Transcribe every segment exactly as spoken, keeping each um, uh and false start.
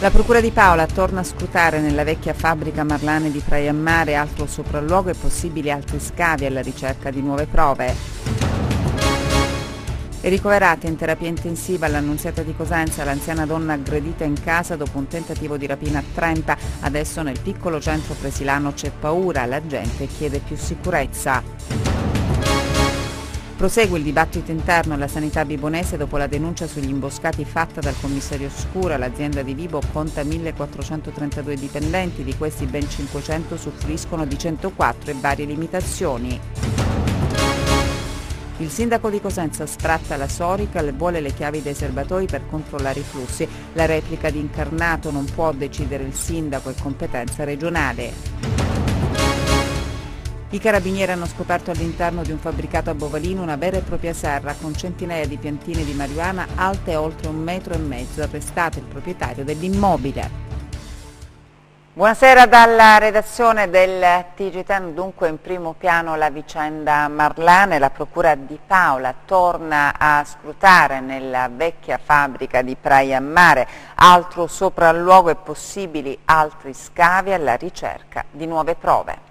La Procura di Paola torna a scrutare nella vecchia fabbrica Marlane di Praia a Mare altro sopralluogo e possibili altri scavi alla ricerca di nuove prove. È ricoverata in terapia intensiva all'Annunziata di Cosenza l'anziana donna aggredita in casa dopo un tentativo di rapina a Trenta. Adesso nel piccolo centro presilano c'è paura, la gente chiede più sicurezza. Prosegue il dibattito interno alla sanità vibonese dopo la denuncia sugli imboscati fatta dal commissario Scura. L'azienda di Vibo conta millequattrocentotrentadue dipendenti, di questi ben cinquecento soffriscono di centoquattro e varie limitazioni. Il sindaco di Cosenza sfratta la Sorical e vuole le chiavi dei serbatoi per controllare i flussi. La replica di Incarnato: non può decidere il sindaco, è competenza regionale. I carabinieri hanno scoperto all'interno di un fabbricato a Bovalino una vera e propria serra con centinaia di piantine di marijuana alte oltre un metro e mezzo. Arrestato il proprietario dell'immobile. Buonasera dalla redazione del T G dieci, dunque in primo piano la vicenda Marlane. La Procura di Paola torna a scrutare nella vecchia fabbrica di Praia a Mare altro sopralluogo e possibili altri scavi alla ricerca di nuove prove.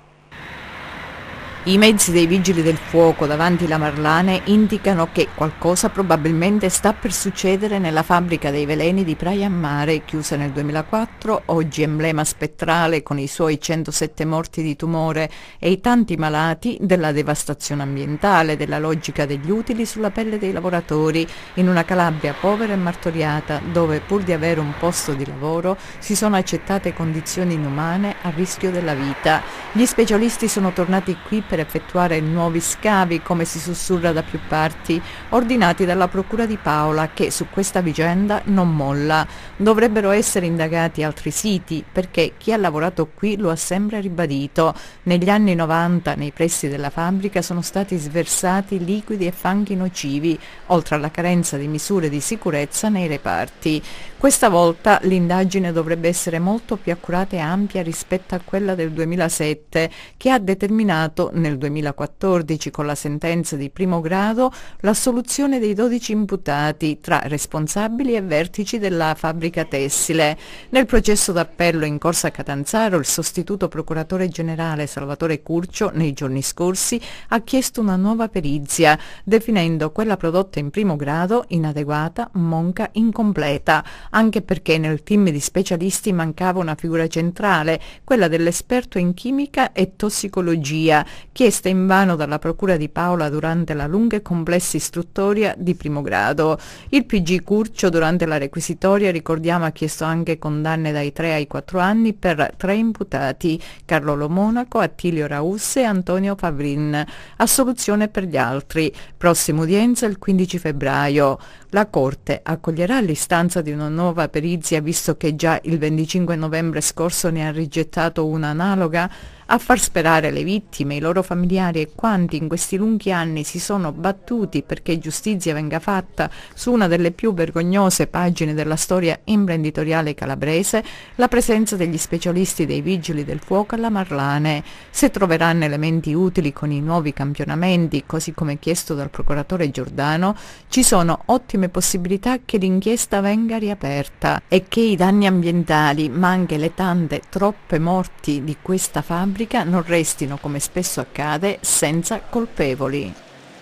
I mezzi dei vigili del fuoco davanti la Marlane indicano che qualcosa probabilmente sta per succedere nella fabbrica dei veleni di Praia a Mare, chiusa nel duemilaquattro, oggi emblema spettrale con i suoi centosette morti di tumore e i tanti malati della devastazione ambientale, della logica degli utili sulla pelle dei lavoratori, in una Calabria povera e martoriata, dove pur di avere un posto di lavoro si sono accettate condizioni inumane a rischio della vita. Gli specialisti sono tornati qui per effettuare nuovi scavi, come si sussurra da più parti, ordinati dalla Procura di Paola, che su questa vicenda non molla. Dovrebbero essere indagati altri siti, perché chi ha lavorato qui lo ha sempre ribadito. Negli anni novanta nei pressi della fabbrica sono stati sversati liquidi e fanghi nocivi, oltre alla carenza di misure di sicurezza nei reparti. Questa volta l'indagine dovrebbe essere molto più accurata e ampia rispetto a quella del duemilasette, che ha determinato nel duemilaquattordici, con la sentenza di primo grado, l'assoluzione dei dodici imputati tra responsabili e vertici della fabbrica tessile. Nel processo d'appello in corso a Catanzaro, il sostituto procuratore generale Salvatore Curcio nei giorni scorsi ha chiesto una nuova perizia, definendo quella prodotta in primo grado inadeguata, monca, incompleta, anche perché nel team di specialisti mancava una figura centrale, quella dell'esperto in chimica e tossicologia, chiesta invano dalla Procura di Paola durante la lunga e complessa istruttoria di primo grado. Il P G Curcio durante la requisitoria, ricordiamo, ha chiesto anche condanne dai tre ai quattro anni per tre imputati, Carlo Lomonaco, Attilio Rausse e Antonio Favrin, assoluzione per gli altri. Prossima udienza il quindici febbraio. La Corte accoglierà l'istanza di una nuova perizia, visto che già il venticinque novembre scorso ne ha rigettato una analoga? A far sperare le vittime, i loro familiari e quanti in questi lunghi anni si sono battuti perché giustizia venga fatta su una delle più vergognose pagine della storia imprenditoriale calabrese, la presenza degli specialisti dei vigili del fuoco alla Marlane. Se troveranno elementi utili con i nuovi campionamenti, così come chiesto dal procuratore Giordano, ci sono ottime possibilità che l'inchiesta venga riaperta e che i danni ambientali, ma anche le tante, troppe morti di questa fabbrica non restino, come spesso accade, senza colpevoli.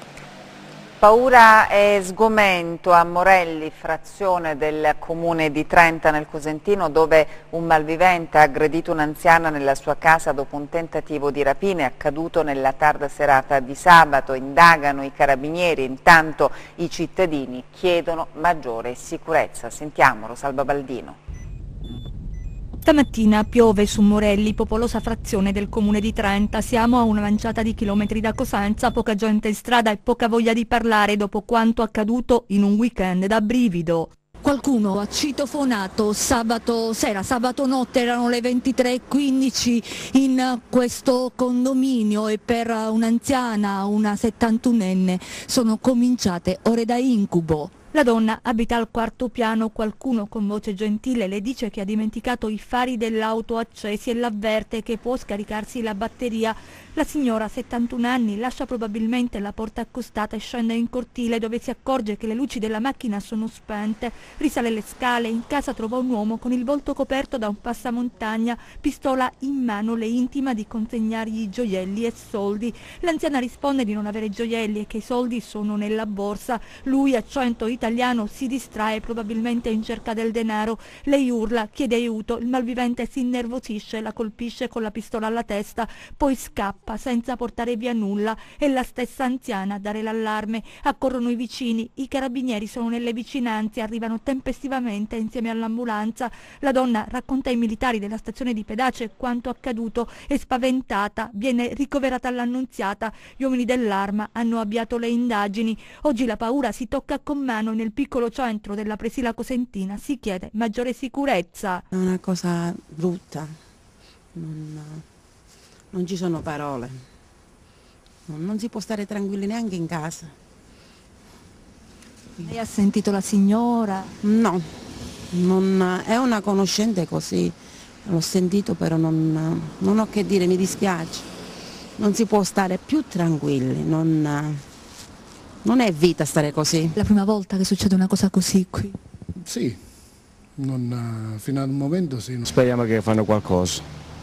Paura e sgomento a Morelli, frazione del comune di Trenta nel Cosentino, dove un malvivente ha aggredito un'anziana nella sua casa dopo un tentativo di rapina, è accaduto nella tarda serata di sabato. Indagano i carabinieri, intanto i cittadini chiedono maggiore sicurezza. Sentiamo Rosalba Baldino. Stamattina piove su Morelli, popolosa frazione del comune di Trenta. Siamo a una manciata di chilometri da Cosenza, poca gente in strada e poca voglia di parlare dopo quanto accaduto in un weekend da brivido. Qualcuno ha citofonato sabato sera, sabato notte, erano le ventitré e quindici in questo condominio e per un'anziana, una settantunenne, sono cominciate ore da incubo. La donna abita al quarto piano, qualcuno con voce gentile le dice che ha dimenticato i fari dell'auto accesi e l'avverte che può scaricarsi la batteria. La signora, settantuno anni, lascia probabilmente la porta accostata e scende in cortile dove si accorge che le luci della macchina sono spente. Risale le scale, in casa trova un uomo con il volto coperto da un passamontagna, pistola in mano, le intima di consegnargli gioielli e soldi. L'anziana risponde di non avere gioielli e che i soldi sono nella borsa. Lui, accento italiano, si distrae, probabilmente in cerca del denaro. Lei urla, chiede aiuto, il malvivente si innervosisce, la colpisce con la pistola alla testa, poi scappa senza portare via nulla. È la stessa anziana a dare l'allarme. Accorrono i vicini, i carabinieri sono nelle vicinanze, arrivano tempestivamente insieme all'ambulanza. La donna racconta ai militari della stazione di Pedace quanto accaduto, è spaventata, viene ricoverata all'Annunziata. Gli uomini dell'Arma hanno avviato le indagini. Oggi la paura si tocca con mano. Nel piccolo centro della Presila Cosentina si chiede maggiore sicurezza. È una cosa brutta, non, non ci sono parole, non, non si può stare tranquilli neanche in casa. Lei ha sentito la signora? No, non, è una conoscente così, l'ho sentito però non, non ho che dire, mi dispiace, non si può stare più tranquilli, non... Non è vita stare così. La prima volta che succede una cosa così qui? Sì, non, fino al momento sì. Speriamo che fanno qualcosa.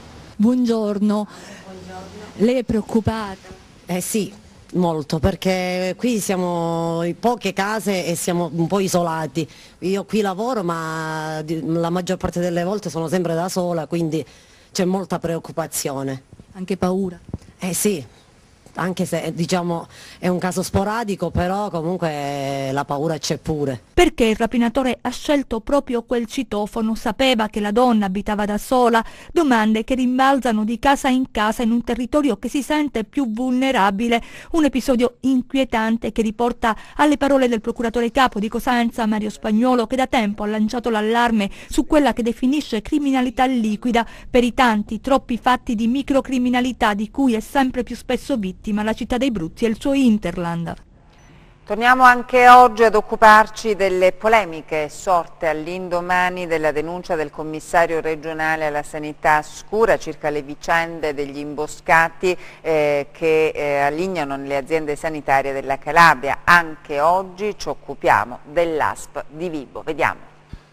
Buongiorno. Buongiorno. Lei è preoccupata? Eh sì, molto, perché qui siamo in poche case e siamo un po' isolati. Io qui lavoro ma la maggior parte delle volte sono sempre da sola, quindi c'è molta preoccupazione. Anche paura? Eh sì. Anche se diciamo è un caso sporadico, però comunque la paura c'è pure. Perché il rapinatore ha scelto proprio quel citofono? Sapeva che la donna abitava da sola? Domande che rimbalzano di casa in casa in un territorio che si sente più vulnerabile. Un episodio inquietante che riporta alle parole del procuratore capo di Cosenza, Mario Spagnuolo, che da tempo ha lanciato l'allarme su quella che definisce criminalità liquida per i tanti, troppi fatti di microcriminalità di cui è sempre più spesso vittima la città dei Bruzzi e il suo hinterland. Torniamo anche oggi ad occuparci delle polemiche sorte all'indomani della denuncia del commissario regionale alla sanità Scura circa le vicende degli imboscati eh, che eh, allignano le aziende sanitarie della Calabria. Anche oggi ci occupiamo dell'A S P di Vibo. Vediamo.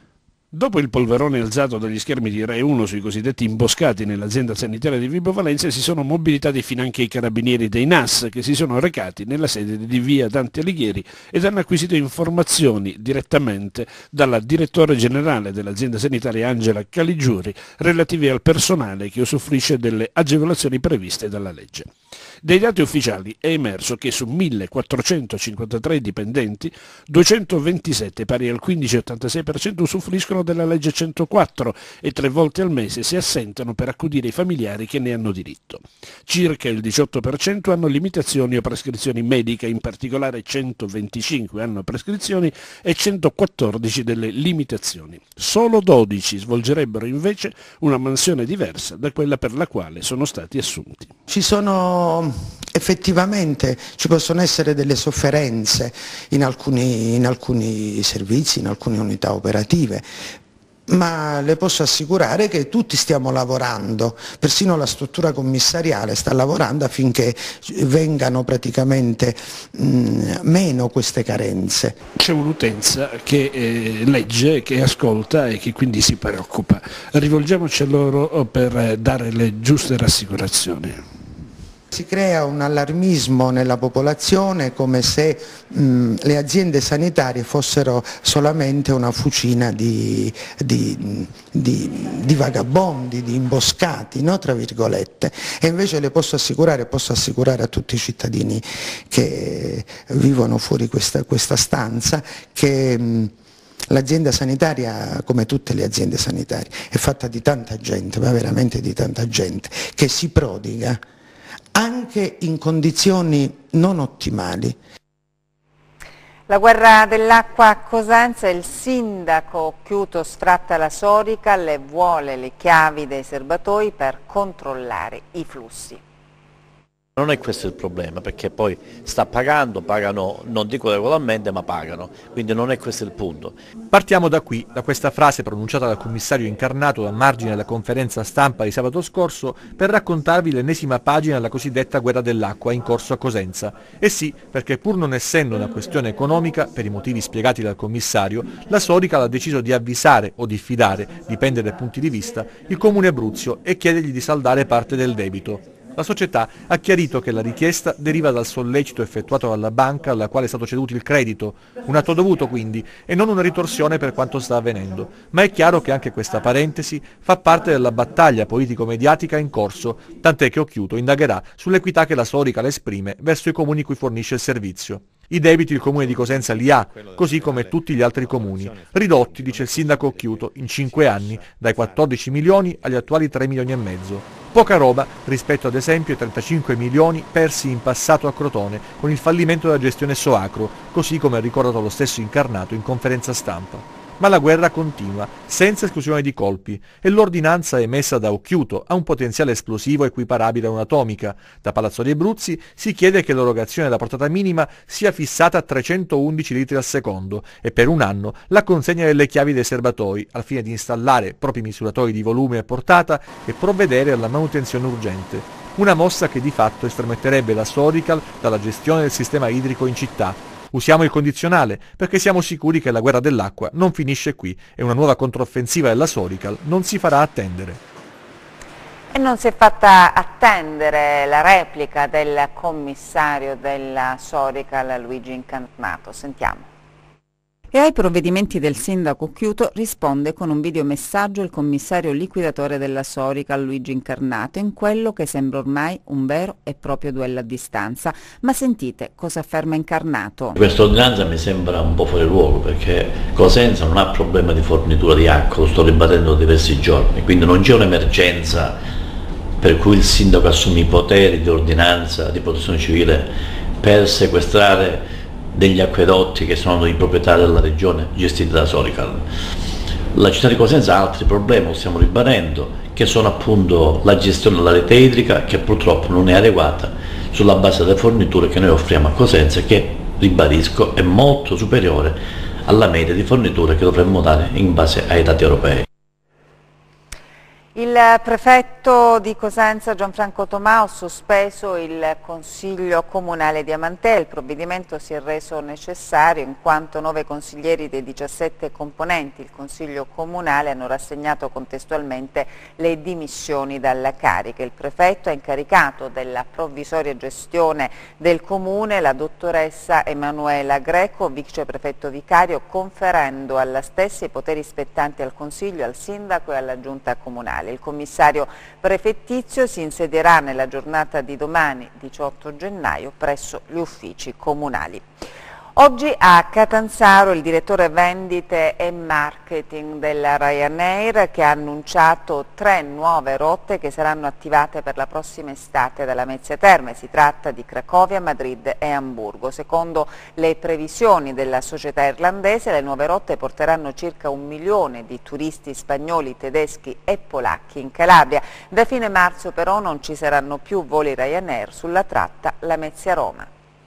Dopo il polverone alzato dagli schermi di Rai uno sui cosiddetti imboscati nell'azienda sanitaria di Vibo Valentia, si sono mobilitati finanche i carabinieri dei N A S che si sono recati nella sede di via Dante Alighieri ed hanno acquisito informazioni direttamente dalla direttore generale dell'azienda sanitaria Angela Caligiuri relative al personale che usufruisce delle agevolazioni previste dalla legge. Dai dati ufficiali è emerso che su millequattrocentocinquantatré dipendenti, duecentoventisette, pari al quindici virgola ottantasei per cento, usufruiscono della legge centoquattro e tre volte al mese si assentano per accudire i familiari che ne hanno diritto. Circa il diciotto per cento hanno limitazioni o prescrizioni mediche, in particolare centoventicinque hanno prescrizioni e centoquattordici delle limitazioni. Solo dodici svolgerebbero invece una mansione diversa da quella per la quale sono stati assunti. Ci sono effettivamente, ci possono essere delle sofferenze in alcuni, in alcuni servizi, in alcune unità operative, ma le posso assicurare che tutti stiamo lavorando, persino la struttura commissariale sta lavorando affinché vengano praticamente mh, meno queste carenze. C'è un'utenza che eh, legge, che ascolta e che quindi si preoccupa. Rivolgiamoci a loro per dare le giuste rassicurazioni. Si crea un allarmismo nella popolazione come se mh, le aziende sanitarie fossero solamente una fucina di, di, di, di vagabondi, di imboscati, no? Tra virgolette. E invece le posso assicurare, posso assicurare a tutti i cittadini che vivono fuori questa, questa stanza che mh, l'azienda sanitaria, come tutte le aziende sanitarie, è fatta di tanta gente, ma veramente di tanta gente, che si prodiga anche in condizioni non ottimali. La guerra dell'acqua a Cosenza, il sindaco Chiuto sfratta la Sorica, le vuole le chiavi dei serbatoi per controllare i flussi. Non è questo il problema, perché poi sta pagando, pagano, non dico regolarmente, ma pagano, quindi non è questo il punto. Partiamo da qui, da questa frase pronunciata dal commissario Incarnato a margine della conferenza stampa di sabato scorso per raccontarvi l'ennesima pagina della cosiddetta guerra dell'acqua in corso a Cosenza. E sì, perché pur non essendo una questione economica, per i motivi spiegati dal commissario, la Sorical ha deciso di avvisare o diffidare, dipende dai punti di vista, il comune Abruzzo e chiedergli di saldare parte del debito. La società ha chiarito che la richiesta deriva dal sollecito effettuato dalla banca alla quale è stato ceduto il credito, un atto dovuto quindi e non una ritorsione per quanto sta avvenendo, ma è chiaro che anche questa parentesi fa parte della battaglia politico-mediatica in corso, tant'è che Occhiuto indagherà sull'equità che la Sorical esprime verso i comuni cui fornisce il servizio. I debiti il comune di Cosenza li ha, così come tutti gli altri comuni, ridotti, dice il sindaco Occhiuto, in cinque anni, dai quattordici milioni agli attuali tre milioni e mezzo. Poca roba rispetto ad esempio ai trentacinque milioni persi in passato a Crotone con il fallimento della gestione Soacro, così come ha ricordato lo stesso Incarnato in conferenza stampa. Ma la guerra continua, senza esclusione di colpi, e l'ordinanza emessa da Occhiuto ha un potenziale esplosivo equiparabile a un'atomica. Da Palazzo dei Abruzzi si chiede che l'erogazione della portata minima sia fissata a trecentoundici litri al secondo e per un anno la consegna delle chiavi dei serbatoi al fine di installare propri misuratori di volume e portata e provvedere alla manutenzione urgente. Una mossa che di fatto estrometterebbe la Sorical dalla gestione del sistema idrico in città. Usiamo il condizionale perché siamo sicuri che la guerra dell'acqua non finisce qui e una nuova controffensiva della Sorical non si farà attendere. E non si è fatta attendere la replica del commissario della Sorical Luigi Incarnato. Sentiamo. E ai provvedimenti del sindaco Occhiuto risponde con un videomessaggio il commissario liquidatore della Sorical Luigi Incarnato in quello che sembra ormai un vero e proprio duello a distanza. Ma sentite cosa afferma Incarnato. Questa ordinanza mi sembra un po' fuori luogo perché Cosenza non ha problema di fornitura di acqua, lo sto ribadendo da diversi giorni, quindi non c'è un'emergenza per cui il sindaco assume i poteri di ordinanza di protezione civile per sequestrare degli acquedotti che sono di proprietà della regione gestiti da Sorical. La città di Cosenza ha altri problemi, lo stiamo ribadendo, che sono appunto la gestione della rete idrica che purtroppo non è adeguata sulla base delle forniture che noi offriamo a Cosenza che, ribadisco, è molto superiore alla media di forniture che dovremmo dare in base ai dati europei. Il prefetto di Cosenza Gianfranco Tomà ha sospeso il Consiglio Comunale di Amantea. Il provvedimento si è reso necessario in quanto nove consiglieri dei diciassette componenti il Consiglio Comunale hanno rassegnato contestualmente le dimissioni dalla carica. Il prefetto ha incaricato della provvisoria gestione del Comune la dottoressa Emanuela Greco, viceprefetto vicario, conferendo alla stessa i poteri spettanti al Consiglio, al Sindaco e alla Giunta Comunale. Il commissario prefettizio si insedierà nella giornata di domani, diciotto gennaio, presso gli uffici comunali. Oggi a Catanzaro il direttore vendite e marketing della Ryanair che ha annunciato tre nuove rotte che saranno attivate per la prossima estate da Lamezia Terme. Si tratta di Cracovia, Madrid e Amburgo. Secondo le previsioni della società irlandese le nuove rotte porteranno circa un milione di turisti spagnoli, tedeschi e polacchi in Calabria. Da fine marzo però non ci saranno più voli Ryanair sulla tratta Lamezia-Roma.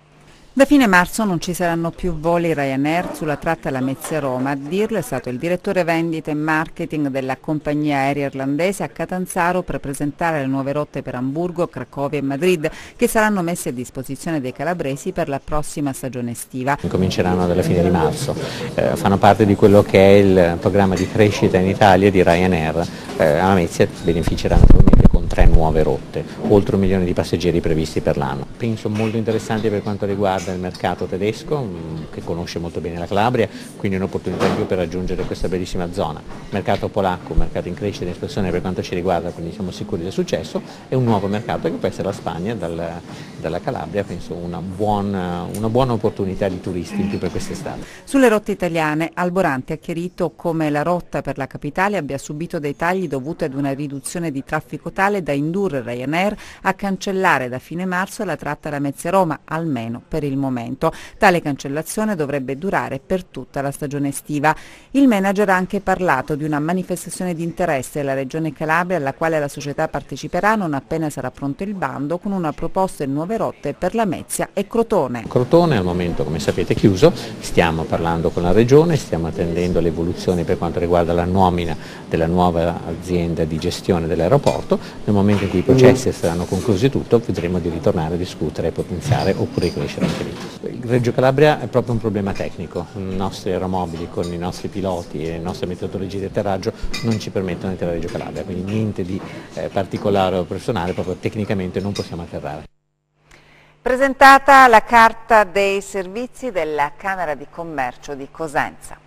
Da fine marzo non ci saranno più voli Ryanair sulla tratta Lamezia-Roma, a dirlo è stato il direttore vendita e marketing della compagnia aerea irlandese a Catanzaro per presentare le nuove rotte per Amburgo, Cracovia e Madrid che saranno messe a disposizione dei calabresi per la prossima stagione estiva. Cominceranno dalla fine di marzo, eh, fanno parte di quello che è il programma di crescita in Italia di Ryanair. Eh, a Lamezia beneficerà naturalmente con tre nuove rotte, oltre un milione di passeggeri previsti per l'anno. Penso molto interessanti per quanto riguarda il mercato tedesco, che conosce molto bene la Calabria, quindi un'opportunità in più per raggiungere questa bellissima zona. Mercato polacco, un mercato in crescita e in espansione per quanto ci riguarda, quindi siamo sicuri del successo, e un nuovo mercato che può essere la Spagna, dal, dalla Calabria, penso una buona, una buona opportunità di turisti in più per quest'estate. Sulle rotte italiane, Alboranti ha chiarito come la rotta per la capitale abbia subito dei tagli dovuti ad una riduzione di traffico tale da indurre Ryanair a cancellare da fine marzo la tratta Lamezia-Roma, almeno per il momento. Tale cancellazione dovrebbe durare per tutta la stagione estiva. Il manager ha anche parlato di una manifestazione di interesse della Regione Calabria alla quale la società parteciperà non appena sarà pronto il bando, con una proposta di nuove rotte per Lamezia e Crotone. Crotone al momento, come sapete, è chiuso, stiamo parlando con la Regione, stiamo attendendo le evoluzioni per quanto riguarda la nomina della nuova azienda di gestione dell'aeroporto. Nel momento in cui i processi saranno conclusi tutto, vedremo di ritornare a discutere, potenziare oppure crescere anche lì. Il Reggio Calabria è proprio un problema tecnico, i nostri aeromobili con i nostri piloti e le nostre metodologie di atterraggio non ci permettono di atterrare a Reggio Calabria, quindi niente di eh, particolare o personale, proprio tecnicamente non possiamo atterrare. Presentata la carta dei servizi della Camera di Commercio di Cosenza.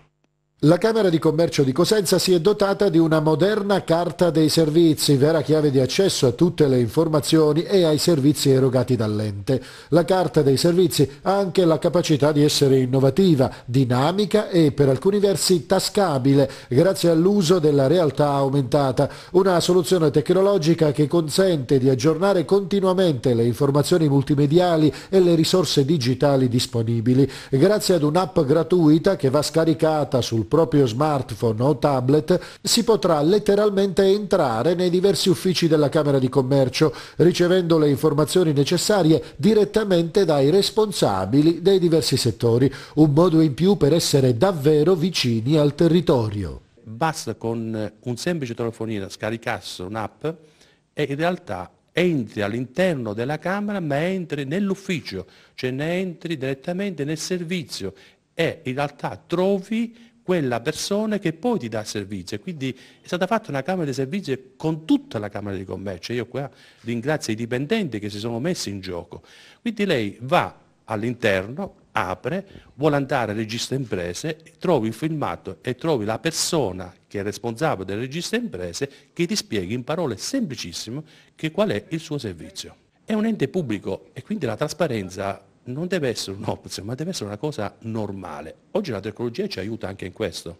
La Camera di Commercio di Cosenza si è dotata di una moderna carta dei servizi, vera chiave di accesso a tutte le informazioni e ai servizi erogati dall'ente. La carta dei servizi ha anche la capacità di essere innovativa, dinamica e per alcuni versi tascabile, grazie all'uso della realtà aumentata, una soluzione tecnologica che consente di aggiornare continuamente le informazioni multimediali e le risorse digitali disponibili, grazie ad un'app gratuita che va scaricata sul proprio smartphone o tablet. Si potrà letteralmente entrare nei diversi uffici della Camera di Commercio, ricevendo le informazioni necessarie direttamente dai responsabili dei diversi settori, un modo in più per essere davvero vicini al territorio. Basta con un semplice telefonino scaricasse un'app e in realtà entri all'interno della Camera, ma entri nell'ufficio, cioè ne entri direttamente nel servizio e in realtà trovi quella persona che poi ti dà servizio. Quindi è stata fatta una Camera di Servizi con tutta la Camera di Commercio. Io qua ringrazio i dipendenti che si sono messi in gioco. Quindi lei va all'interno, apre, vuole andare al registro imprese, trovi il filmato e trovi la persona che è responsabile del registro imprese che ti spieghi in parole semplicissime che qual è il suo servizio. È un ente pubblico e quindi la trasparenza non deve essere un'opzione, ma deve essere una cosa normale. Oggi la tecnologia ci aiuta anche in questo.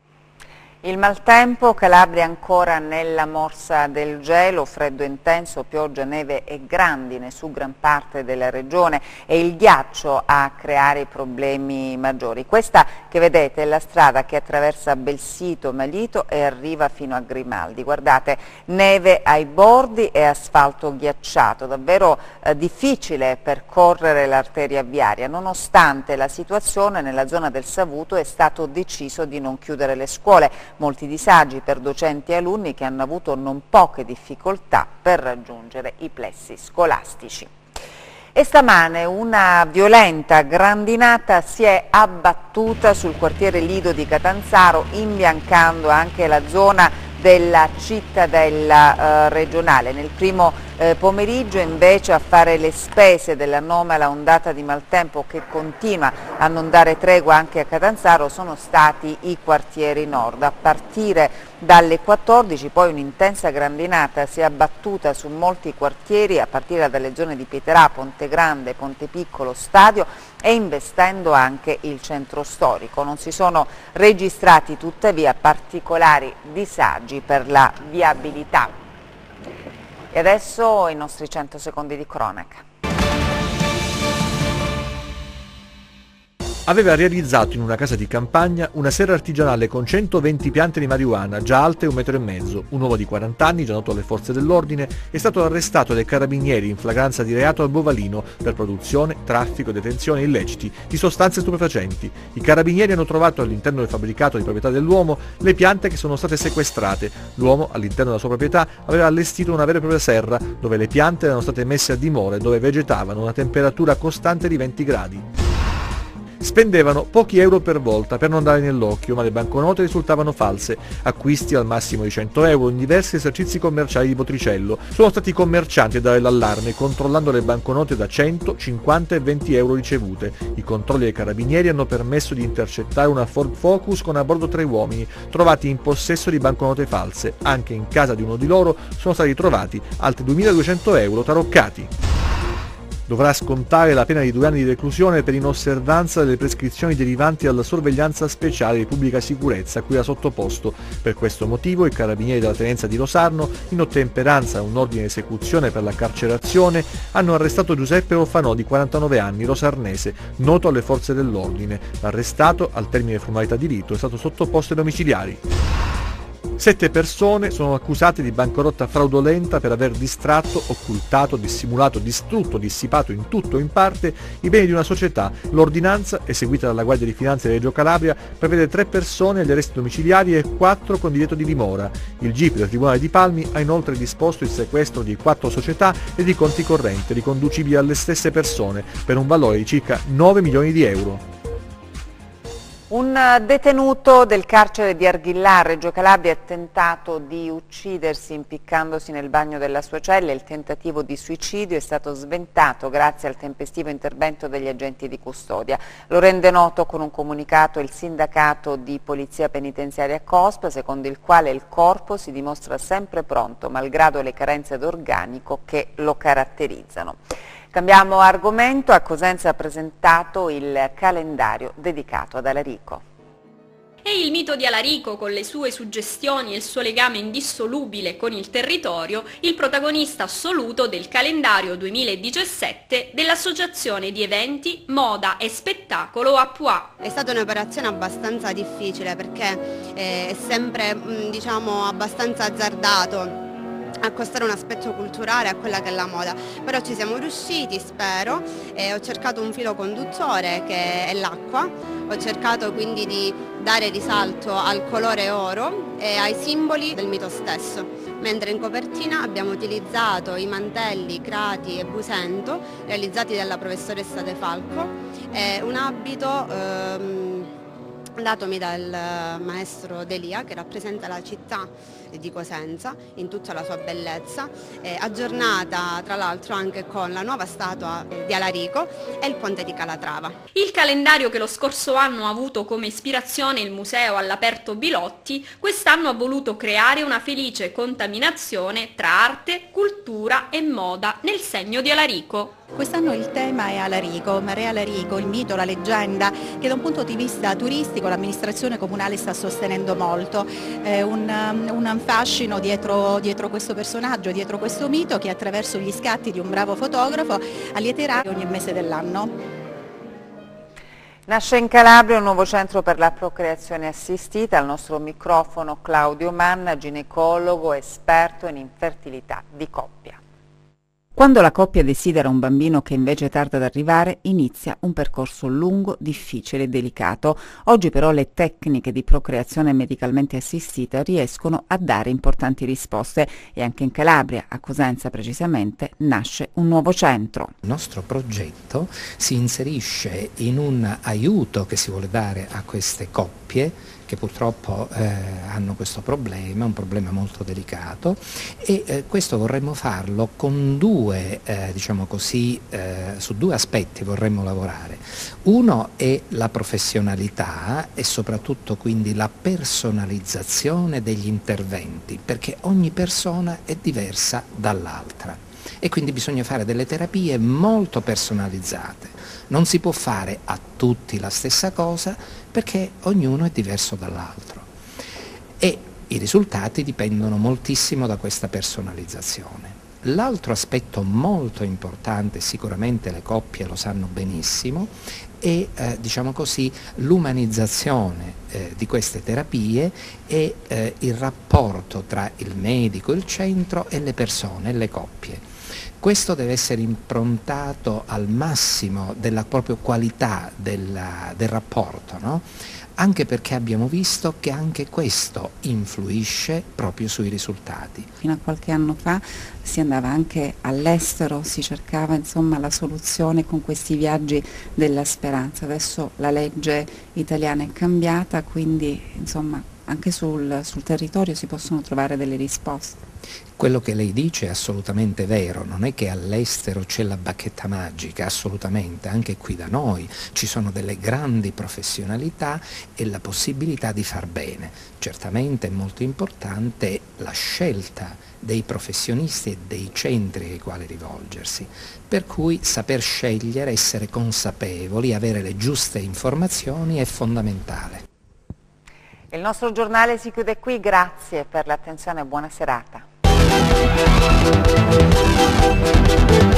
Il maltempo, Calabria ancora nella morsa del gelo, freddo intenso, pioggia, neve e grandine su gran parte della regione e il ghiaccio a creare i problemi maggiori. Questa che vedete è la strada che attraversa Belsito, Malito e arriva fino a Grimaldi. Guardate, neve ai bordi e asfalto ghiacciato, davvero eh, difficile percorrere l'arteria viaria. Nonostante la situazione, nella zona del Savuto è stato deciso di non chiudere le scuole. Molti disagi per docenti e alunni che hanno avuto non poche difficoltà per raggiungere i plessi scolastici. E stamane una violenta grandinata si è abbattuta sul quartiere Lido di Catanzaro, imbiancando anche la zona della cittadella eh, regionale. Nel primo eh, pomeriggio invece a fare le spese dell'anomala ondata di maltempo che continua a non dare tregua anche a Catanzaro sono stati i quartieri nord. A partire dalle quattordici poi un'intensa grandinata si è abbattuta su molti quartieri a partire dalle zone di Pieterà, Ponte Grande, Ponte Piccolo, Stadio e investendo anche il centro storico. Non si sono registrati tuttavia particolari disagi per la viabilità. E adesso i nostri cento secondi di cronaca. Aveva realizzato in una casa di campagna una serra artigianale con centoventi piante di marijuana, già alte un metro e mezzo. Un uomo di quaranta anni, già noto alle forze dell'ordine, è stato arrestato dai carabinieri in flagranza di reato a Bovalino per produzione, traffico e detenzione illeciti di sostanze stupefacenti. I carabinieri hanno trovato all'interno del fabbricato di proprietà dell'uomo le piante che sono state sequestrate. L'uomo, all'interno della sua proprietà, aveva allestito una vera e propria serra dove le piante erano state messe a dimora e dove vegetavano a una temperatura costante di venti gradi. Spendevano pochi euro per volta per non dare nell'occhio, ma le banconote risultavano false. Acquisti al massimo di cento euro in diversi esercizi commerciali di Botricello. Sono stati i commercianti a dare l'allarme, controllando le banconote da cento, cinquanta e venti euro ricevute. I controlli dei carabinieri hanno permesso di intercettare una Ford Focus con a bordo tre uomini, trovati in possesso di banconote false. Anche in casa di uno di loro sono stati trovati altri duemiladuecento euro taroccati. Dovrà scontare la pena di due anni di reclusione per inosservanza delle prescrizioni derivanti dalla sorveglianza speciale di pubblica sicurezza a cui era sottoposto. Per questo motivo i carabinieri della tenenza di Rosarno, in ottemperanza a un ordine di esecuzione per la carcerazione, hanno arrestato Giuseppe Orfanò di quarantanove anni, rosarnese, noto alle forze dell'ordine. L'arrestato, al termine delle formalità di rito, è stato sottoposto ai domiciliari. Sette persone sono accusate di bancarotta fraudolenta per aver distratto, occultato, dissimulato, distrutto, dissipato in tutto o in parte i beni di una società. L'ordinanza, eseguita dalla Guardia di Finanza di Reggio Calabria, prevede tre persone agli arresti domiciliari e quattro con divieto di dimora. Il G I P del Tribunale di Palmi ha inoltre disposto il sequestro di quattro società e di conti correnti riconducibili alle stesse persone per un valore di circa nove milioni di euro. Un detenuto del carcere di Arghillà, Reggio Calabria, ha tentato di uccidersi impiccandosi nel bagno della sua cella. Il tentativo di suicidio è stato sventato grazie al tempestivo intervento degli agenti di custodia. Lo rende noto con un comunicato il sindacato di Polizia Penitenziaria COSP, secondo il quale il corpo si dimostra sempre pronto, malgrado le carenze d'organico che lo caratterizzano. Cambiamo argomento. A Cosenza ha presentato il calendario dedicato ad Alarico. È il mito di Alarico, con le sue suggestioni e il suo legame indissolubile con il territorio, il protagonista assoluto del calendario duemiladiciassette dell'Associazione di Eventi, Moda e Spettacolo A P U A. È stata un'operazione abbastanza difficile perché è sempre, diciamo, abbastanza azzardato accostare un aspetto culturale a quella che è la moda, però ci siamo riusciti, spero, e ho cercato un filo conduttore che è l'acqua, ho cercato quindi di dare risalto al colore oro e ai simboli del mito stesso, mentre in copertina abbiamo utilizzato i mantelli Crati e Busento realizzati dalla professoressa De Falco e un abito ehm, datomi dal maestro Delia, che rappresenta la città di Cosenza in tutta la sua bellezza, eh, aggiornata tra l'altro anche con la nuova statua di Alarico e il ponte di Calatrava. Il calendario che lo scorso anno ha avuto come ispirazione il museo all'aperto Bilotti, quest'anno ha voluto creare una felice contaminazione tra arte, cultura e moda nel segno di Alarico. Quest'anno il tema è Alarico, Marea Alarico, il mito, la leggenda, che da un punto di vista turistico l'amministrazione comunale sta sostenendo molto. È un, un fascino dietro, dietro questo personaggio, dietro questo mito, che attraverso gli scatti di un bravo fotografo allieterà ogni mese dell'anno. Nasce in Calabria un nuovo centro per la procreazione assistita. Al nostro microfono Claudio Manna, ginecologo esperto in infertilità di coppia. Quando la coppia desidera un bambino che invece tarda ad arrivare, inizia un percorso lungo, difficile e delicato. Oggi però le tecniche di procreazione medicalmente assistita riescono a dare importanti risposte e anche in Calabria, a Cosenza precisamente, nasce un nuovo centro. Il nostro progetto si inserisce in un aiuto che si vuole dare a queste coppie che purtroppo eh, hanno questo problema, un problema molto delicato, e eh, questo vorremmo farlo con due, eh, diciamo così, eh, su due aspetti vorremmo lavorare. Uno è la professionalità e soprattutto quindi la personalizzazione degli interventi, perché ogni persona è diversa dall'altra e quindi bisogna fare delle terapie molto personalizzate. Non si può fare a tutti la stessa cosa perché ognuno è diverso dall'altro e i risultati dipendono moltissimo da questa personalizzazione. L'altro aspetto molto importante, sicuramente le coppie lo sanno benissimo, è eh, diciamo così, l'umanizzazione eh, di queste terapie e eh, il rapporto tra il medico, il centro e le persone, le coppie. Questo deve essere improntato al massimo della propria qualità della, del rapporto, no? Anche perché abbiamo visto che anche questo influisce proprio sui risultati. Fino a qualche anno fa si andava anche all'estero, si cercava insomma la soluzione con questi viaggi della speranza. Adesso la legge italiana è cambiata, quindi insomma anche sul, sul territorio si possono trovare delle risposte. Quello che lei dice è assolutamente vero, non è che all'estero c'è la bacchetta magica, assolutamente, anche qui da noi ci sono delle grandi professionalità e la possibilità di far bene. Certamente è molto importante la scelta dei professionisti e dei centri ai quali rivolgersi, per cui saper scegliere, essere consapevoli, avere le giuste informazioni è fondamentale. Il nostro giornale si chiude qui, grazie per l'attenzione e buona serata.